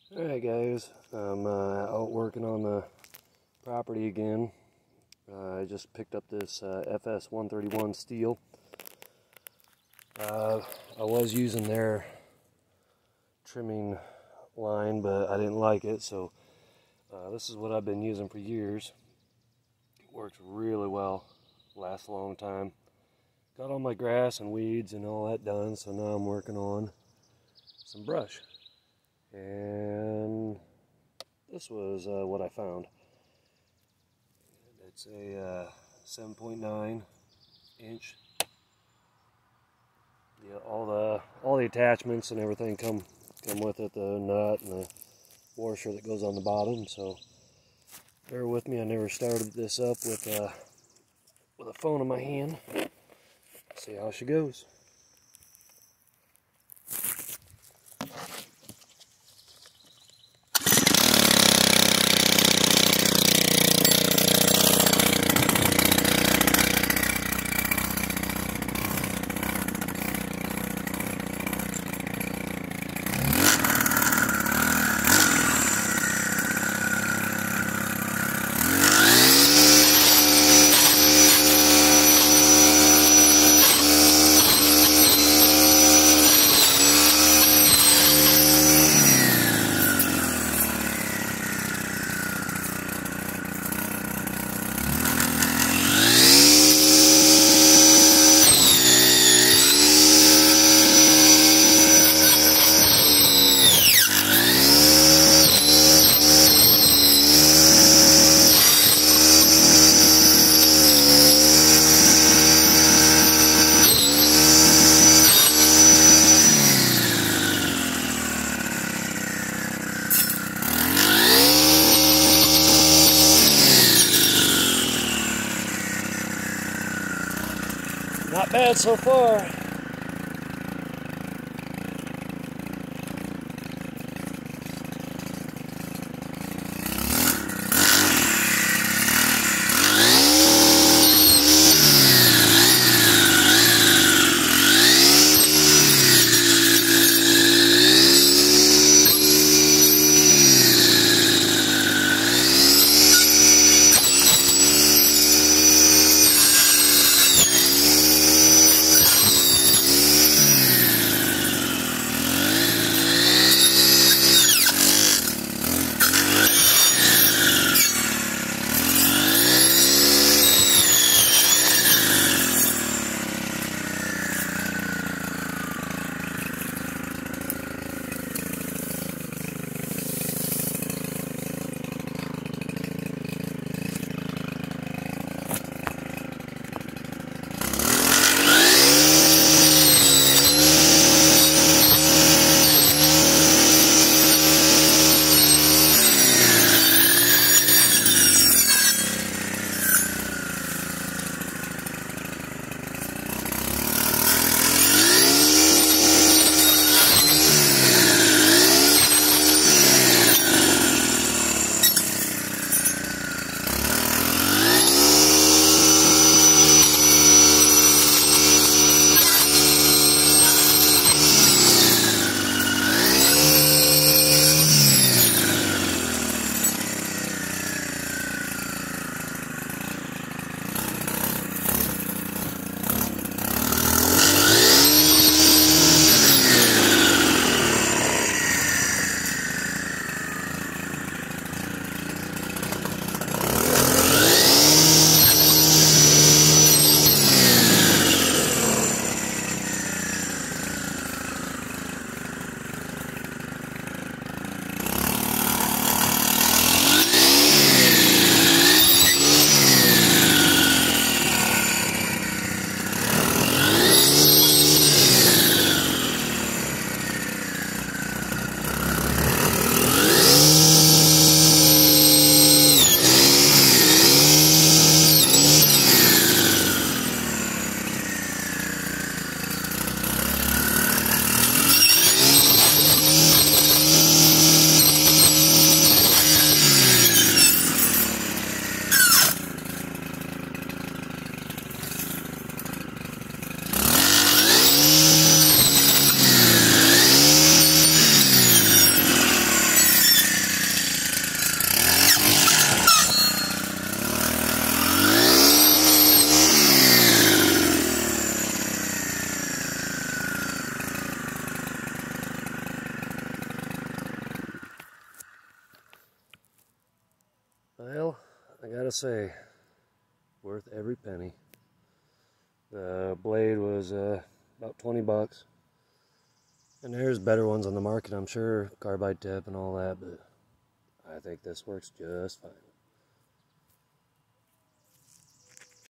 Alright guys, I'm out working on the property again. I just picked up this fs131 Stihl. I was using their trimming line, but I didn't like it, so this is what I've been using for years. It works really well, lasts a long time. Got all my grass and weeds and all that done, so now I'm working on some brush. And this was what I found. It's a 7.9 inch. All the attachments and everything come with it, the nut and the washer that goes on the bottom. So bear with me. I never started this up with a phone in my hand. See how she goes. Not bad so far. Well, I gotta say, worth every penny. The blade was about 20 bucks. And there's better ones on the market, I'm sure, carbide tip and all that, but I think this works just fine.